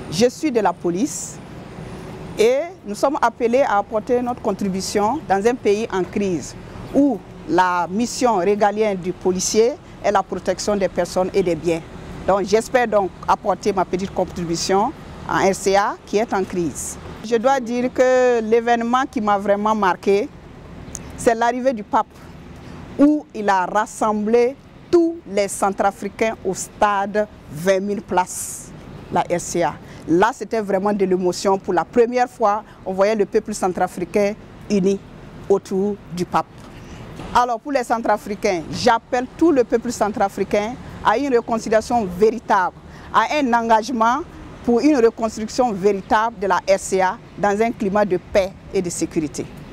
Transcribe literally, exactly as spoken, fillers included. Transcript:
Je suis de la police et nous sommes appelés à apporter notre contribution dans un pays en crise où la mission régalienne du policier est la protection des personnes et des biens. Donc j'espère donc apporter ma petite contribution en R C A qui est en crise. Je dois dire que l'événement qui m'a vraiment marqué, c'est l'arrivée du pape où il a rassemblé tous les Centrafricains au stade vingt mille places, la R C A. Là, c'était vraiment de l'émotion. Pour la première fois, on voyait le peuple centrafricain uni autour du pape. Alors pour les Centrafricains, j'appelle tout le peuple centrafricain à une réconciliation véritable, à un engagement pour une reconstruction véritable de la R C A dans un climat de paix et de sécurité.